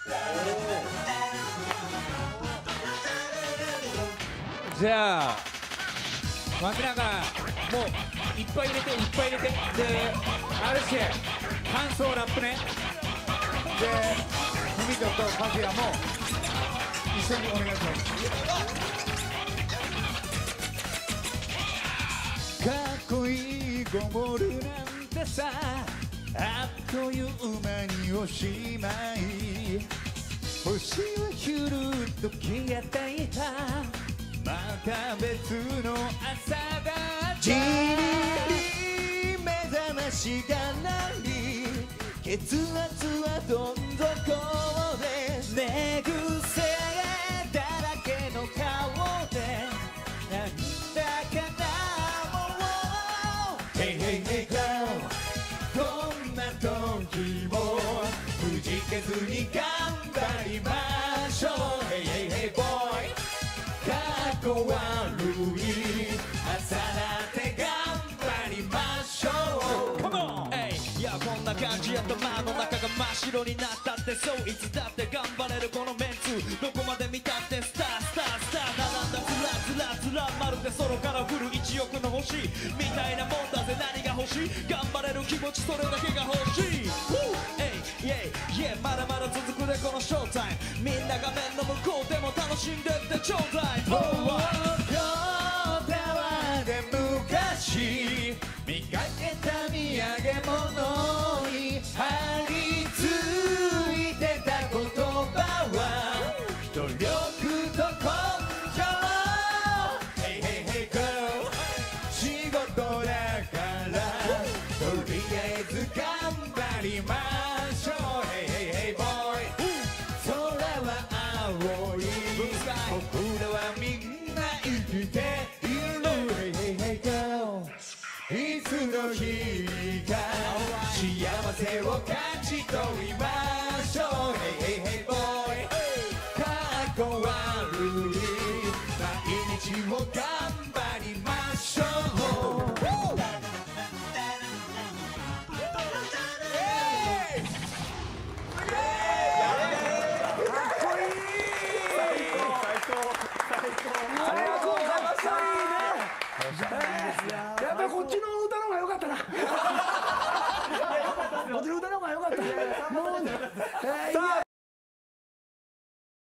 じゃあ脇なんかもういっぱい入れていっぱい入れてであれして感想ラップねでふみととかずやも一緒にお願いしますかっこいいゴールなんてさあっという間におしまい星はひゅるっと消えていたまた別の朝だじり目覚ましが鳴り血圧はどん底で寝癖だらけの顔でなんだかなもう Hey hey hey girl こんな時もくじけずに頑張りましょう Hey hey hey boy かっこ悪い朝だって頑張りましょう Come on! いやこんな感じや頭の中が真っ白になったってそういつだって頑張れるこのメンツどこまで見たってスタースタースター並んだずらずらずらまるで空から降る1億の星みたいなもんだぜ何が欲しい頑張れる気持ちそれだけが欲しいまだまだ続くでこのショータイムみんな画面の向こうでも楽しんでってちょうだい東京タワーで昔見かけた土産物に張り付いてた言葉は努力と根性 Hey hey hey girl 仕事だからとりあえず頑張りましょう Hey hey hey boy 空は青い僕らはみんな生きている Hey hey hey girl いつの日か幸せを感じ取りましょう Hey hey hey boy かっこ悪い毎日を頑張りましょうやっぱりこっちの歌の方が良かったな。こっちの歌の方が良かった。もう、